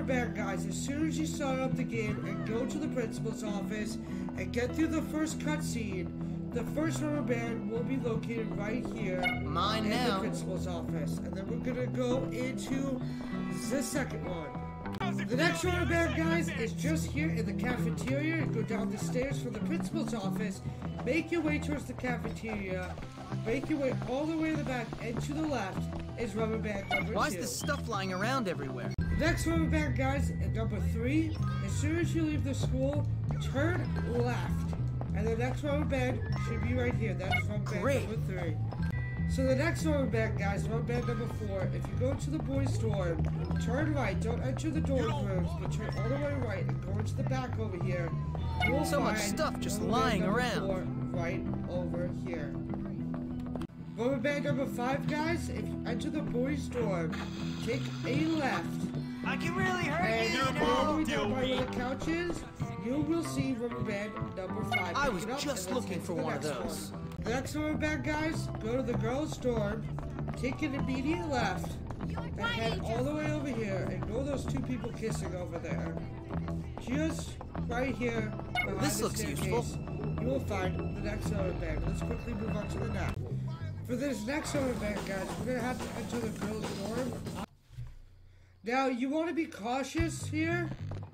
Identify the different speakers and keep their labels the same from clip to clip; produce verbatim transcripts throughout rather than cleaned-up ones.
Speaker 1: band, guys, as soon as you start up the game and go to the principal's office and get through the first cutscene, the first rubber band will be located right here
Speaker 2: Mine
Speaker 1: in
Speaker 2: now.
Speaker 1: the principal's office. And then we're gonna go into the second one. The next rubber band, guys, is just here in the cafeteria. Go down the stairs from the principal's office, make your way towards the cafeteria, make your way all the way to the back, and to the left is rubber band number
Speaker 2: Why
Speaker 1: two.
Speaker 2: is this stuff lying around everywhere?
Speaker 1: Next rubber band, guys, at number three, as soon as you leave the school, turn left. And the next rubber band should be right here. That is rubber band
Speaker 2: Great.
Speaker 1: number three. So the next rubber band, guys, rubber band number four, if you go to the boys' dorm, turn right. Don't enter the dorm rooms, but turn all the way right and go into the back over here. You will
Speaker 2: So much
Speaker 1: find
Speaker 2: stuff just
Speaker 1: rubber band
Speaker 2: lying
Speaker 1: number
Speaker 2: around.
Speaker 1: four right over here. Rubber band number five, guys, if you enter the boys' dorm, take a left.
Speaker 3: I can really hurt
Speaker 1: And
Speaker 3: you,
Speaker 1: all
Speaker 3: you
Speaker 1: the
Speaker 3: know.
Speaker 1: way down by where the couch is, you will see rubber band number five.
Speaker 2: I
Speaker 1: Pick
Speaker 2: was
Speaker 1: it up
Speaker 2: just
Speaker 1: and let's
Speaker 2: looking
Speaker 1: get
Speaker 2: for
Speaker 1: to the
Speaker 2: one of
Speaker 1: next
Speaker 2: those.
Speaker 1: one. The next rubber band, guys, go to the girls' dorm, take an immediate left, and head all the way over here, and go those two people kissing over there. Just right here, behind
Speaker 2: This
Speaker 1: the
Speaker 2: looks
Speaker 1: staircase,
Speaker 2: useful.
Speaker 1: you will find the next rubber band. Let's quickly move on to the next. For this next rubber band, guys, we're gonna have to enter the girls' dorm. Now, you want to be cautious here.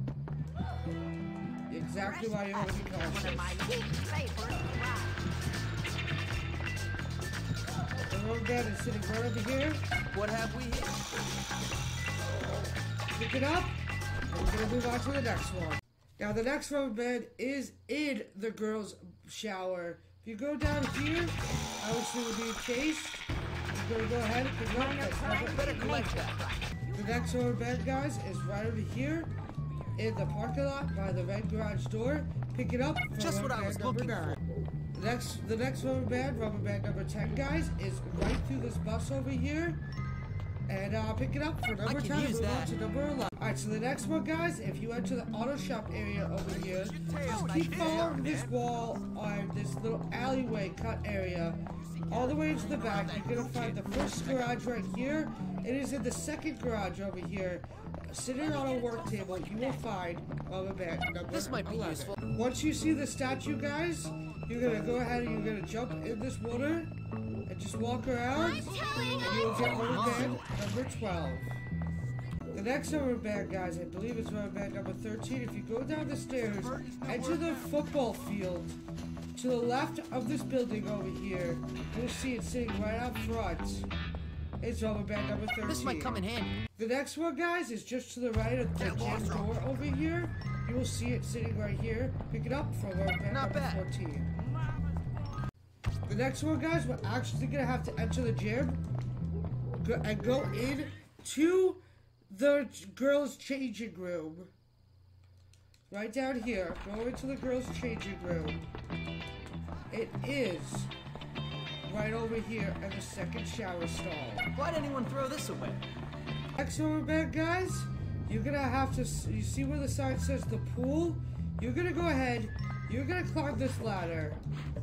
Speaker 1: Exactly why you want to be cautious. The rubber band is sitting right over here.
Speaker 2: What have we here?
Speaker 1: Pick it up, and we're going to move on to the next one. Now, the next rubber band is in the girls' shower. If you go down here, obviously we're being chased. You're going to go ahead and pick it up. That's number
Speaker 2: Better collect that.
Speaker 1: The next rubber band, guys, is right over here in the parking lot by the red garage door. Pick it up for
Speaker 2: Just
Speaker 1: rubber
Speaker 2: what I was
Speaker 1: band number
Speaker 2: looking
Speaker 1: nine. The next, the next rubber band, rubber band number ten, guys, is right through this bus over here. And uh, pick it up for number
Speaker 2: can
Speaker 1: ten and
Speaker 2: use
Speaker 1: move on
Speaker 2: that.
Speaker 1: to number eleven. Alright, so the next one, guys, if you enter the auto shop area over here, just keep following this wall or this little alleyway cut area all the way into the back. You're going to find the first garage right here. It is in the second garage over here. Sitting on a work table, you will find rubber band number
Speaker 2: This might be
Speaker 1: eleven.
Speaker 2: useful.
Speaker 1: Once you see the statue, guys, you're going to go ahead and you're going to jump in this water and just walk around, and you'll get rubber band number twelve. The next rubber band, guys, I believe is rubber band number thirteen. If you go down the stairs, enter the football field. To the left of this building over here, you'll see it sitting right out front. It's rubber band number thirteen.
Speaker 2: This might come in handy.
Speaker 1: The next one, guys, is just to the right of the gym door over here. You will see it sitting right here. Pick it up for rubber band
Speaker 2: Not
Speaker 1: number
Speaker 2: bad.
Speaker 1: fourteen. The next one, guys, we're actually going to have to enter the gym go, and go in to the girls' changing room. Right down here. Go into the girls' changing room. It is right over here in the second shower stall.
Speaker 2: Why'd anyone throw this away?
Speaker 1: Next rubber band, guys, you're gonna have to, you see where the sign says the pool? You're gonna go ahead, you're gonna climb this ladder.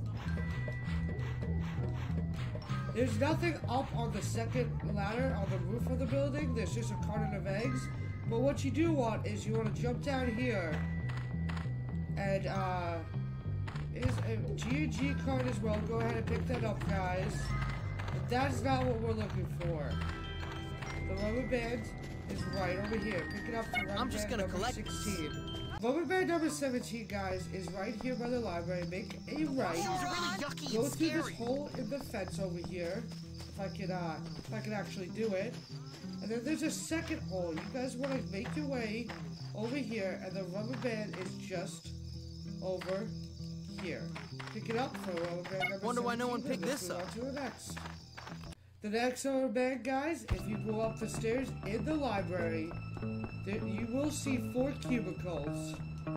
Speaker 1: There's nothing up on the second ladder on the roof of the building. There's just a carton of eggs. But what you do want is you want to jump down here. And, uh, is a G and G card as well. Go ahead and pick that up, guys. But that's not what we're looking for. The rubber band is right over here. Pick it up for rubber
Speaker 2: I'm just
Speaker 1: band
Speaker 2: gonna
Speaker 1: number
Speaker 2: collect
Speaker 1: sixteen. Rubber band number seventeen, guys, is right here by the library. Make a right. Go through this hole in the fence over here. If I could, uh, if I could actually do it. And then there's a second hole. You guys want to make your way over here, and the rubber band is just over here. Pick it up for rubber band number
Speaker 2: Wonder why no one
Speaker 1: seventeen,
Speaker 2: picked
Speaker 1: and let's
Speaker 2: this
Speaker 1: move
Speaker 2: up.
Speaker 1: on to the next. The next rubber band, guys, if you go up the stairs in the library, there, you will see four cubicles.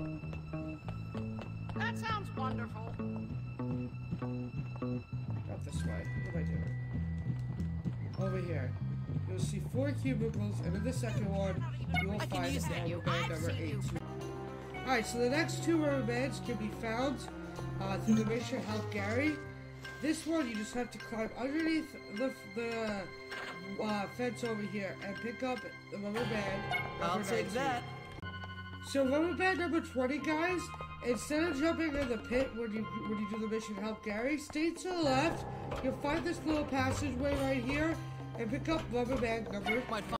Speaker 4: That sounds wonderful.
Speaker 1: Not this way. What am I doing? Over here. You'll see four cubicles, and in the second one, you will
Speaker 2: I can
Speaker 1: find
Speaker 2: use that.
Speaker 1: rubber band
Speaker 4: I've
Speaker 1: number
Speaker 4: seen you.
Speaker 1: eight. Alright, so the next two rubber bands can be found uh, through the Mission Help Gary. This one, you just have to climb underneath the the uh, fence over here and pick up the rubber band.
Speaker 2: I'll take that.
Speaker 1: So rubber band number twenty, guys. Instead of jumping in the pit when you when you do the mission Help Gary, stay to the left. You'll find this little passageway right here and pick up rubber band number.
Speaker 2: Might